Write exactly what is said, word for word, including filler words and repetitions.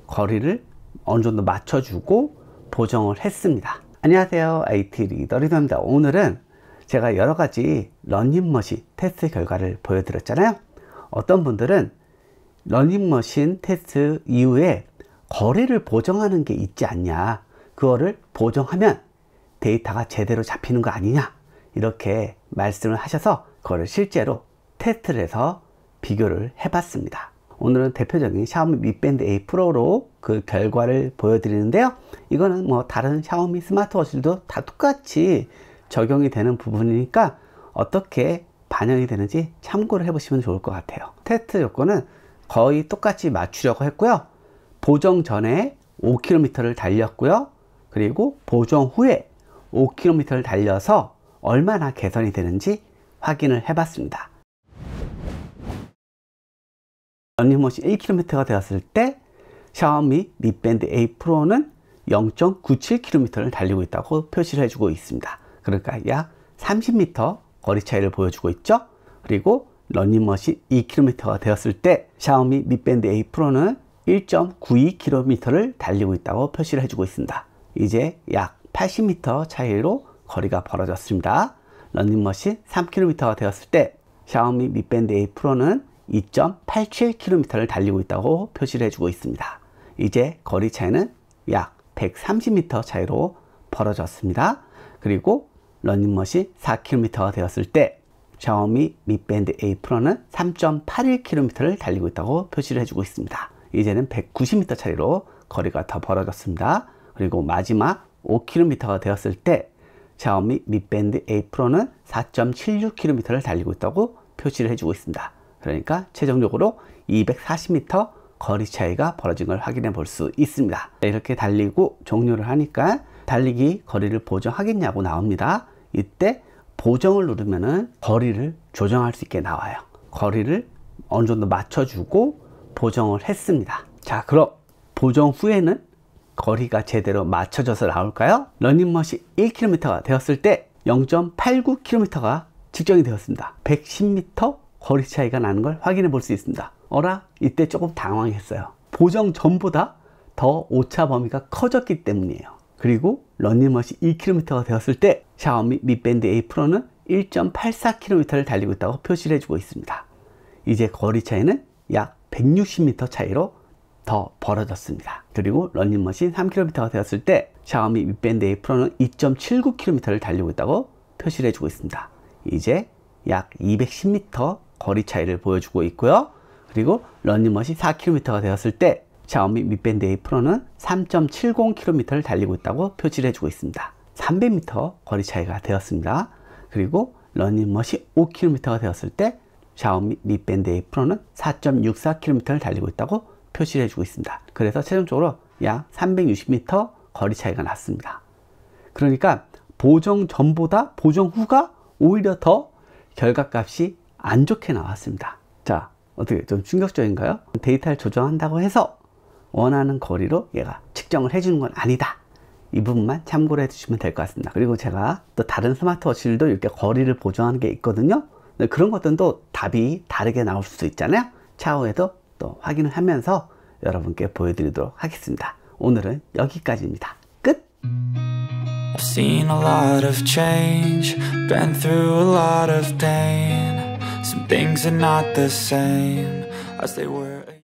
거리를 어느 정도 맞춰주고 보정을 했습니다. 안녕하세요, 아이티 리더 리더입니다. 오늘은 제가 여러가지 러닝머신 테스트 결과를 보여드렸잖아요. 어떤 분들은 러닝머신 테스트 이후에 거리를 보정하는 게 있지 않냐, 그거를 보정하면 데이터가 제대로 잡히는 거 아니냐, 이렇게 말씀을 하셔서 그거를 실제로 테스트를 해서 비교를 해봤습니다. 오늘은 대표적인 샤오미 Mi Band 에잇 프로로 그 결과를 보여드리는데요. 이거는 뭐 다른 샤오미 스마트워치들도 다 똑같이 적용이 되는 부분이니까 어떻게 반영이 되는지 참고를 해보시면 좋을 것 같아요. 테스트 요건은 거의 똑같이 맞추려고 했고요. 보정 전에 오 킬로미터를 달렸고요. 그리고 보정 후에 오 킬로미터를 달려서 얼마나 개선이 되는지 확인을 해봤습니다. 러닝머신 일 킬로미터가 되었을 때 샤오미 Mi Band 에잇 프로는 영 점 구칠 킬로미터를 달리고 있다고 표시를 해주고 있습니다. 그러니까 약 삼십 미터 거리 차이를 보여주고 있죠. 그리고 러닝머신 이 킬로미터가 되었을 때 샤오미 Mi Band 에잇 프로는 일 점 구이 킬로미터를 달리고 있다고 표시를 해주고 있습니다. 이제 약 팔십 미터 차이로 거리가 벌어졌습니다. 러닝머신 삼 킬로미터가 되었을 때 샤오미 Mi Band 에잇 프로는 이 점 팔칠 킬로미터를 달리고 있다고 표시를 해주고 있습니다. 이제 거리 차이는 약 백삼십 미터 차이로 벌어졌습니다. 그리고 러닝머신 사 킬로미터가 되었을 때 샤오미 Mi Band 에잇 프로는 삼 점 팔일 킬로미터를 달리고 있다고 표시를 해주고 있습니다. 이제는 백구십 미터 차이로 거리가 더 벌어졌습니다. 그리고 마지막 오 킬로미터가 되었을 때 샤오미 Mi Band 에잇 프로는 사 점 칠육 킬로미터를 달리고 있다고 표시를 해주고 있습니다. 그러니까 최종적으로 이백사십 미터 거리 차이가 벌어진 걸 확인해 볼 수 있습니다. 이렇게 달리고 종료를 하니까 달리기 거리를 보정하겠냐고 나옵니다. 이때 보정을 누르면은 거리를 조정할 수 있게 나와요. 거리를 어느 정도 맞춰주고 보정을 했습니다. 자, 그럼 보정 후에는 거리가 제대로 맞춰져서 나올까요? 러닝머신 일 킬로미터가 되었을 때 영 점 팔구 킬로미터가 측정이 되었습니다. 백십 미터 거리 차이가 나는 걸 확인해 볼 수 있습니다. 어라? 이때 조금 당황했어요. 보정 전보다 더 오차 범위가 커졌기 때문이에요. 그리고 러닝머신 이 킬로미터가 되었을 때 샤오미 Mi Band 에잇 프로는 일 점 팔사 킬로미터를 달리고 있다고 표시를 해주고 있습니다. 이제 거리 차이는 약 백육십 미터 차이로 더 벌어졌습니다. 그리고 러닝머신 삼 킬로미터가 되었을 때 샤오미 Mi Band 에잇 프로는 이 점 칠구 킬로미터를 달리고 있다고 표시를 해주고 있습니다. 이제 약 이백십 미터 거리 차이를 보여주고 있고요. 그리고 러닝머신 사 킬로미터가 되었을 때 샤오미 Mi Band 에잇 프로는 삼 점 칠공 킬로미터를 달리고 있다고 표시를 해주고 있습니다. 삼백 미터 거리 차이가 되었습니다. 그리고 러닝머신 오 킬로미터가 되었을 때 샤오미 Mi Band 에잇 프로는 사 점 육사 킬로미터를 달리고 있다고 표시를 해주고 있습니다. 그래서 최종적으로 약 삼백육십 미터 거리 차이가 났습니다. 그러니까 보정 전보다 보정 후가 오히려 더 결과값이 안 좋게 나왔습니다. 자, 어떻게 좀 충격적인가요? 데이터를 조정한다고 해서 원하는 거리로 얘가 측정을 해주는 건 아니다. 이 부분만 참고를 해주시면 될 것 같습니다. 그리고 제가 또 다른 스마트워치들도 이렇게 거리를 보정하는 게 있거든요. 그런 것들도 답이 다르게 나올 수도 있잖아요. 차후에도 또 확인을 하면서 여러분께 보여드리도록 하겠습니다. 오늘은 여기까지입니다. 끝! I've seen a lot of change, been through a lot of pain. Some things are not the same as they were.